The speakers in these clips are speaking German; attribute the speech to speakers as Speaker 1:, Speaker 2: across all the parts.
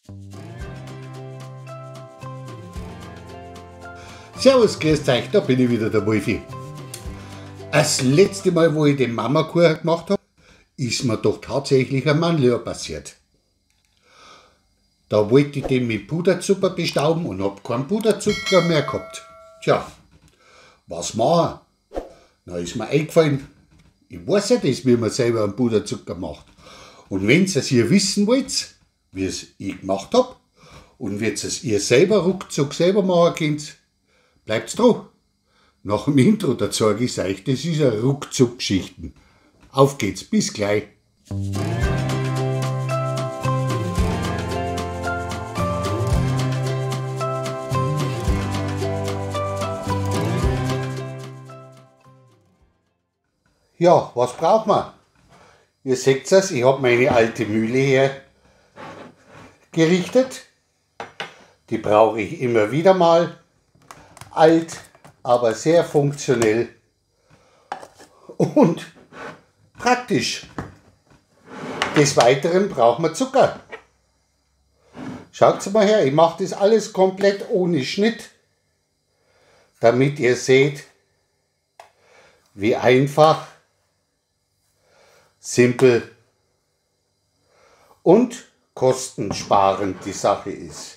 Speaker 1: Servus, grüßt euch, da bin ich wieder, der Wolfi. Das letzte Mal, wo ich den Mamakuchen gemacht habe, ist mir doch tatsächlich ein Manlöhr passiert. Da wollte ich den mit Puderzucker bestauben und hab keinen Puderzucker mehr gehabt. Tja, was machen? Na, ist mir eingefallen, ich weiß ja das, wie man selber einen Puderzucker macht. Und wenn ihr es ihr wissen wollt, wie es ich gemacht habe, und wenn es ihr selber ruckzuck selber machen könnt, bleibt's dran. Nach dem Intro, da zeige ich euch, das ist eine Ruckzuck-Geschichten. Auf geht's, bis gleich. Ja, was braucht man? Ihr seht es, ich habe meine alte Mühle hergerichtet. Die brauche ich immer wieder mal. Alt, aber sehr funktionell und praktisch. Des Weiteren braucht man Zucker. Schaut mal her, ich mache das alles komplett ohne Schnitt, damit ihr seht, wie einfach, simpel und kostensparend die Sache ist.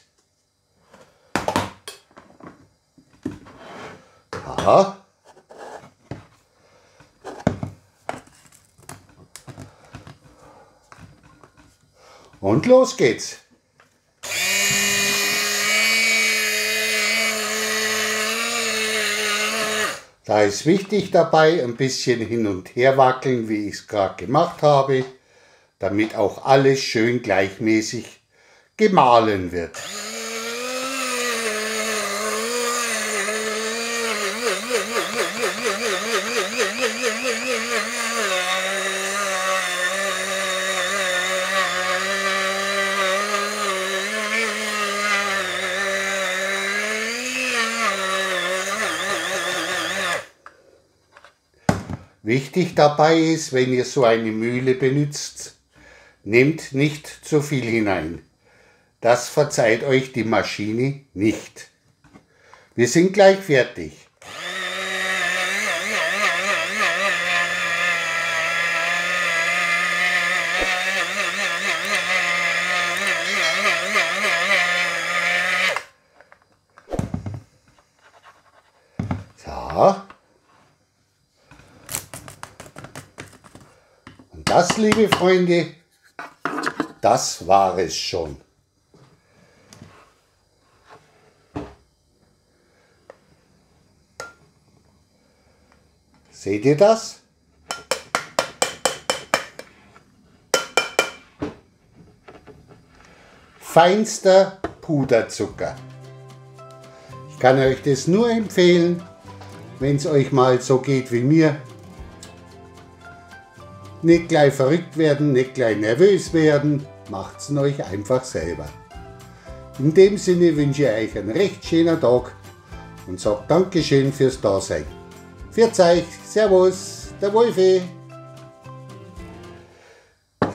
Speaker 1: Aha. Und los geht's. Da ist wichtig dabei, ein bisschen hin und her wackeln, wie ich es gerade gemacht habe, damit auch alles schön gleichmäßig gemahlen wird. Wichtig dabei ist, wenn ihr so eine Mühle benutzt, nehmt nicht zu viel hinein. Das verzeiht euch die Maschine nicht. Wir sind gleich fertig. So. Das, liebe Freunde, das war es schon. Seht ihr das? Feinster Puderzucker. Ich kann euch das nur empfehlen, wenn es euch mal so geht wie mir. Nicht gleich verrückt werden, nicht gleich nervös werden, macht's euch einfach selber. In dem Sinne wünsche ich euch einen recht schönen Tag und sage Dankeschön fürs Dasein. Pfiat euch, Servus, der Wolfi.